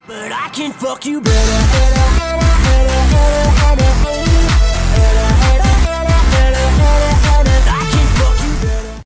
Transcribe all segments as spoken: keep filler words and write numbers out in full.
But I can fuck you better. I can fuck you better.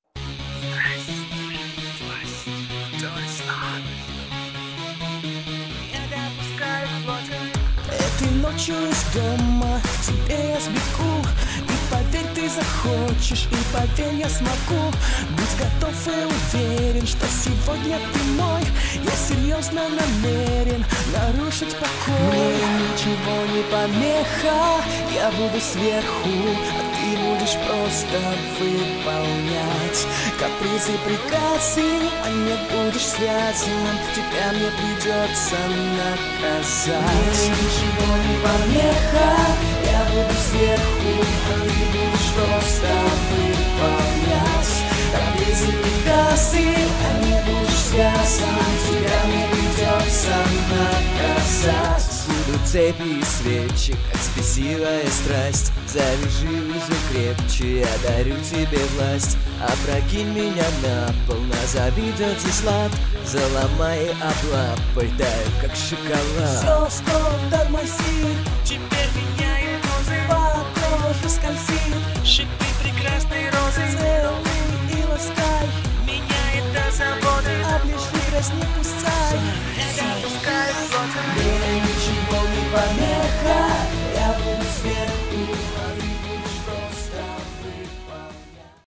Этой ночью из дома к тебе я сбегу. И поверь, ты захочешь, и поверь, я смогу быть готов и уверен, что сегодня ты мой. Я серьезно намерен нарушить покой. Мне ничего не помеха, я буду сверху, а ты будешь просто выполнять капризы, приказы, а не будешь связан, тебя мне придется наказать. Мне ничего не помеха, я буду сверху, а ты будешь просто выполнять капризы, приказы, а не будешь связан, тебя мне придется наказать. Буду цепи и свечи, как спесивая страсть. Завяжи узел крепче, я дарю тебе власть. Опрокинь меня на пол, назови dirty slut. Заломай и облапай, таю, как шоколад. Все, стоп, тормози, теперь меняет розы. По коже скользит, шипы прекрасной розы. Целуй и ласкай, меня это заботит. Оближи, дразни, кусай, это пускай. Мне ничего не помеха,